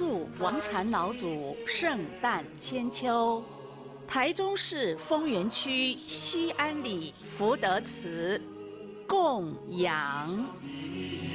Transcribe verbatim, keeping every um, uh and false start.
祝王禅老祖圣诞千秋。台中市丰原区西安里福德祠供养。